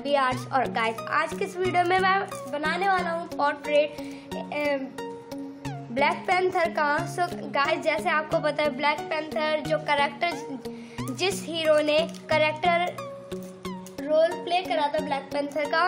B arts. और guys आज के इस वीडियो में मैं बनाने वाला हूँ पोर्ट्रेट ब्लैक पैंथर का। सो गाइस जैसे आपको पता है ब्लैक पैंथर जो कैरेक्टर, जिस हीरो ने कैरेक्टर रोल प्ले करा था ब्लैक पैंथर का,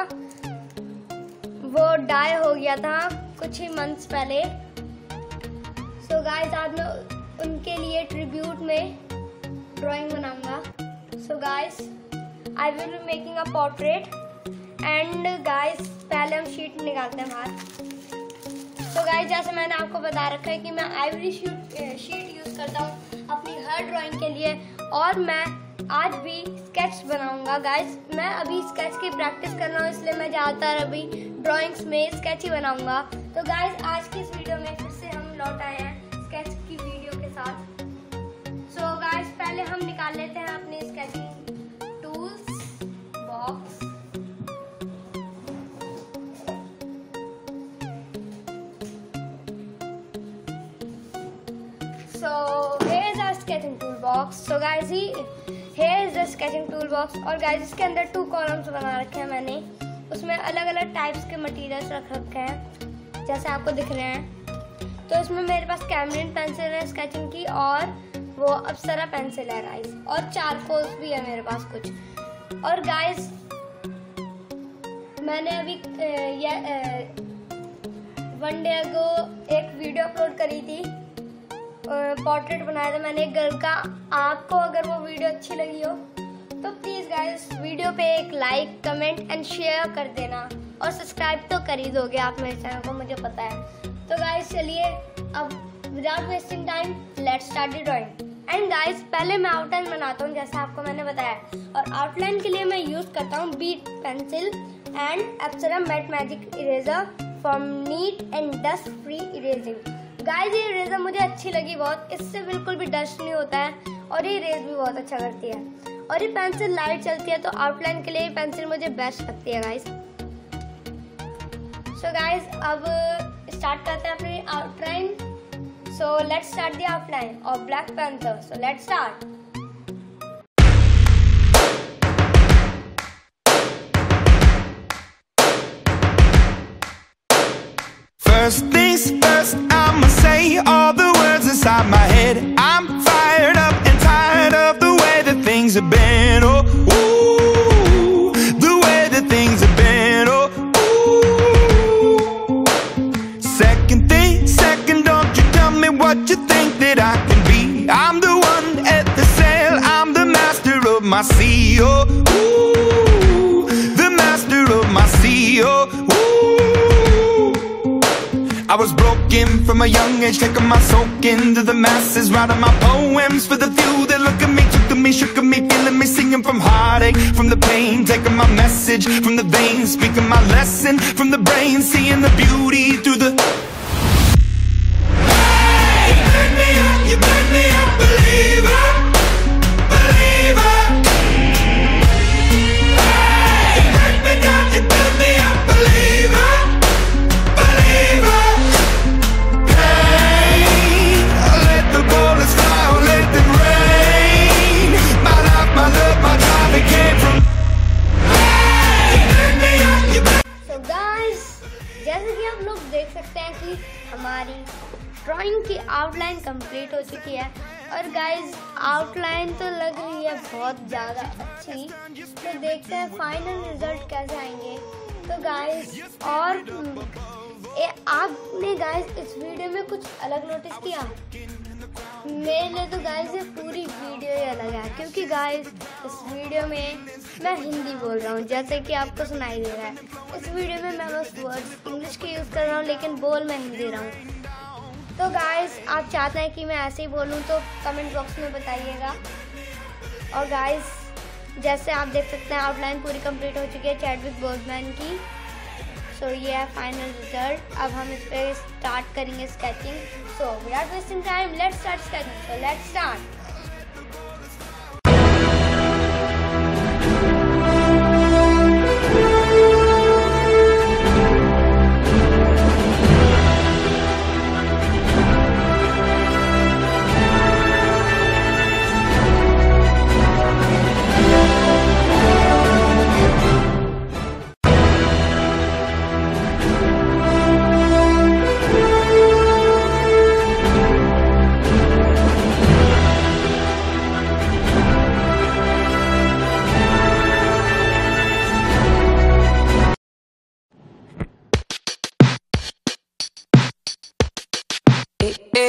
वो डाई हो गया था कुछ ही मंथ्स पहले। सो गाइस आज मैं उनके लिए ट्रिब्यूट में ड्राइंग बनाऊंगा। So guys I will be making a portrait and guys पहले हम शीट निकालते हैं बाहर। तो गाइस जैसे मैंने आपको बता रखा है कि मैं आइवरी शीट यूज करता हूँ अपनी हर ड्राइंग के लिए, और मैं आज भी स्केच बनाऊंगा। गाइस मैं अभी स्केच की प्रैक्टिस कर रहा हूँ, इसलिए मैं ज़्यादातर अभी ड्राइंग्स में स्केच ही बनाऊंगा। तो गाइस आज की इस वीडियो में फिर से हम लौट आए हैं स्केच की वीडियो के साथ। सो गाइस पहले हम निकाल लेते हैं अपने sketching tools box. So here is our sketching toolbox. So guys here is the sketching toolbox। और guys इसके अंदर 2 कॉलम्स बना रखे हैं मैंने, उसमें अलग अलग टाइप्स के मटेरियल्स रख रखे हैं जैसे आपको दिख रहे हैं। तो इसमें मेरे पास कैमलिन पेंसिल है स्केचिंग की, और वो अप्सरा पेंसिल है गाइस, और चारकोल्स भी है मेरे पास कुछ। और गाइस मैंने अभी वन डे अगो एक वीडियो अपलोड करी थी, पोर्ट्रेट बनाया था मैंने एक गर्ल का। आपको अगर वो वीडियो अच्छी लगी हो तो प्लीज गाइस वीडियो पे एक लाइक, कमेंट एंड शेयर कर देना, और सब्सक्राइब तो कर ही दोगे आप मेरे चैनल को, मुझे पता है। तो गाइस चलिए अब without wasting time let's start the drawing. And guys पहले मैं आउटलाइन बनाता हूँ जैसा आपको मैंने बताया, और आउटलाइन के लिए मैं यूज करता हूँ beat pencil and Apsara matt magic eraser for neat and dust free erasing. Guys ये इरेजर मुझे अच्छी लगी बहुत, इससे बिल्कुल भी डस्ट नहीं होता है, और ये इरेज भी बहुत अच्छा करती है, और ये पेंसिल लाइट चलती है, तो आउटलाइन के लिए पेंसिल मुझे बेस्ट लगती है गाइस। सो गाइस अब स्टार्ट करते हैं अपनी outline. So let's start the outline of black panther. So let's start. First things first, I'ma say all the words inside my head. I'm fired up and tired of the way that things have been. Oh, ooh, the way that things have been. Oh, ooh. Second thing second, don't you tell me what you think that I can be. I'm the one at the sail, I'm the master of my sea. Oh, ooh, the master of my sea. Oh, ooh. I was broken from a young age, taking my soak into the masses, writing my poems for the few that look at me, took at me, shook at me, feeling me, singing from heartache, from the pain, taking my message from the veins, speaking my lesson from the brain, seeing the beauty through the. Hey, you burn me up, you burn me up, believer, believer. Hey, you burn me down, you burn me up, believer. देख सकते हैं कि हमारी drawing की outline complete हो चुकी है, और गाइस आउटलाइन तो लग रही है बहुत ज़्यादा अच्छी। तो देखते हैं फाइनल रिजल्ट कैसे आएंगे। तो गाइस और आपने गाइस इस वीडियो में कुछ अलग नोटिस किया? मेरे लिए तो गाइस ये पूरी वीडियो ही अलग है, क्योंकि गाइस इस वीडियो में मैं हिंदी बोल रहा हूँ जैसे कि आपको सुनाई दे रहा है। इस वीडियो में मैं बस वर्ड्स इंग्लिश के यूज़ कर रहा हूँ, लेकिन बोल मैं हिंदी रहा हूँ। तो गाइस आप चाहते हैं कि मैं ऐसे ही बोलूँ तो कमेंट बॉक्स में बताइएगा। और गाइस जैसे आप देख सकते हैं आउटलाइन पूरी कंप्लीट हो चुकी है चैडविक बोसमैन की। सो ये है फाइनल रिजल्ट। अब हम इस पर स्टार्ट करेंगे sketching. So without wasting time let's start sketching. So let's start.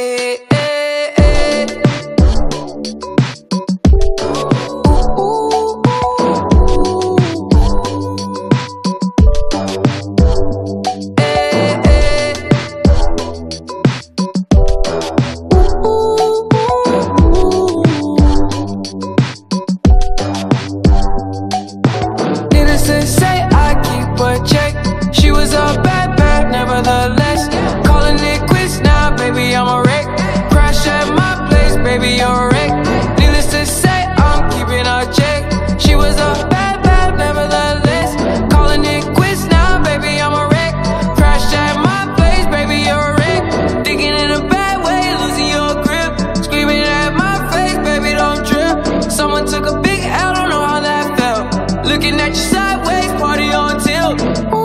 Needless to say, I keep a check. She was a bad, bad, nevertheless. Calling it quits now, baby, I'm a wreck. Crash at my place, baby, you're a wreck. Needless to say, I'm keeping a check. She was a bad, bad, nevertheless. Calling it quits now, baby, I'm a wreck. Crash at my place, baby, you're a wreck. Thinking in a bad way, losing your grip. Screaming at my face, baby, don't trip. Someone took a big L, don't know how that felt. Looking at you sideways, party on tilt.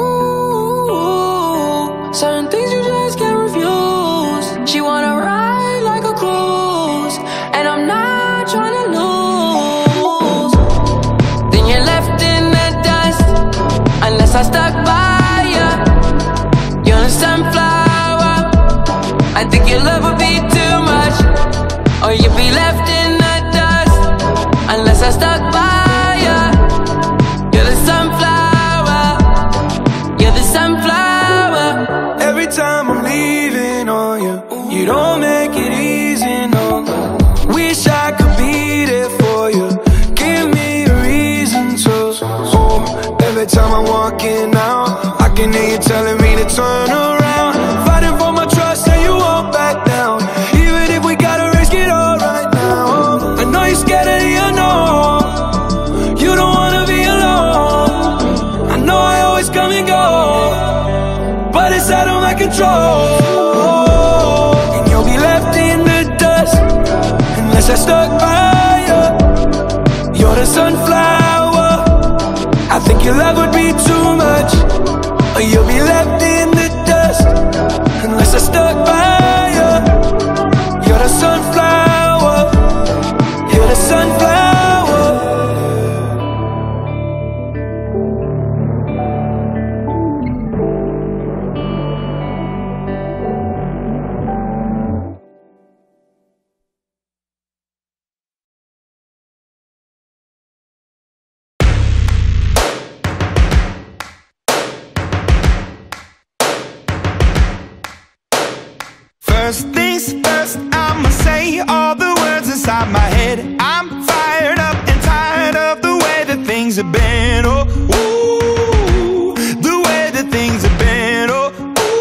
Ooh, certain things you just can't refuse. She wanna ride like a cruise, and I'm not trying to lose. Then you're left in the dust, unless I stuck by ya. You're a sunflower. I think your love would be too much, or you'd be left in the dust, unless I stuck by ya. You're the sunflower. You're the sunflower. Every time I'm leaving on you, you don't make it easy, no. Wish I could be there for you. Give me a reason to. Oh, every time I'm walking out, I can hear you telling me to turn around. Fighting for my trust and you won't back down. Even if we gotta risk it all right now. I know you're scared of the unknown. You don't wanna be alone. I know I always come and go, but it's out of my control. And you'll be left in the dust, unless I stuck by you. You're the sunflower. I think your love would be too much, or you'll be left in the dust, unless I stuck by you. You're the sunflower. You're the sunflower. First things first, I'ma say all the words inside my head. I'm fired up and tired of the way that things have been. Oh, ooh, the way that things have been. Oh,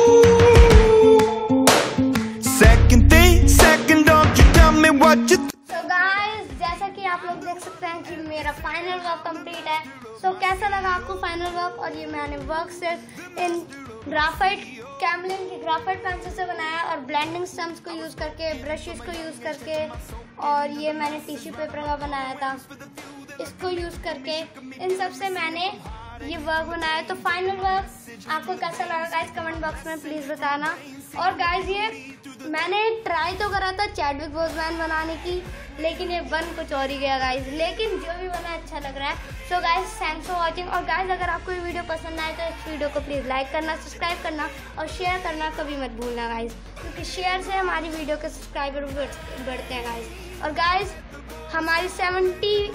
ooh. Second thing, second, don't you tell me what you So guys, जैसा कि आप लोग देख सकते हैं कि मेरा final work complete है. So कैसा लगा आपको फाइनल वर्क? और ये मैंने work set in graphite Camlin की ग्राफाइट पेंसिल से बनाया, और ब्लेंडिंग स्टम्प्स को यूज़ करके, ब्रशेस को यूज़ करके, और ये मैंने टिश्यू पेपर का बनाया था, इसको यूज़ करके इन सब से मैंने ये वर्क बनाया. तो फाइनल वर्क आपको कैसा लगा गाइस कमेंट बॉक्स में प्लीज़ बताना. और गाइस ये मैंने ट्राई तो करा था चैडविक बोसमैन बनाने की, लेकिन ये बन कुछ और ही गया गाइस. लेकिन जो भी बना अच्छा लग रहा है. So guys thanks for watching. और गाइस अगर आपको ये वीडियो पसंद आए तो इस वीडियो को प्लीज़ लाइक करना, सब्सक्राइब करना और शेयर करना कभी मत भूलना गाइस, क्योंकि शेयर से हमारी वीडियो के सब्सक्राइबर बढ़ते हैं गाइस. और गाइस हमारी 72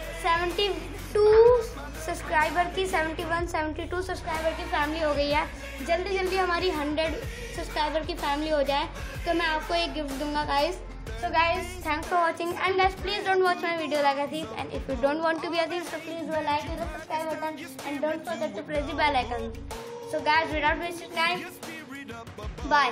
सब्सक्राइबर की 72 सब्सक्राइबर की फैमिली हो गई है. जल्दी जल्दी हमारी 100 सब्सक्राइबर की फैमिली हो जाए तो मैं आपको एक गिफ्ट दूंगा guys. So guys, thanks for watching, and guys please don't watch my video like a thief, and if you don't want to be a thief, so please do a like and the subscribe button, and don't forget to press the bell icon. So guys, without wasting time, bye.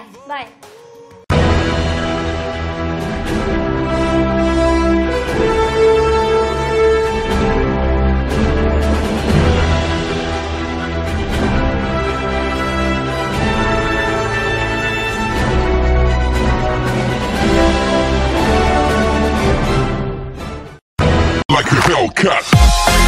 like a Hellcat.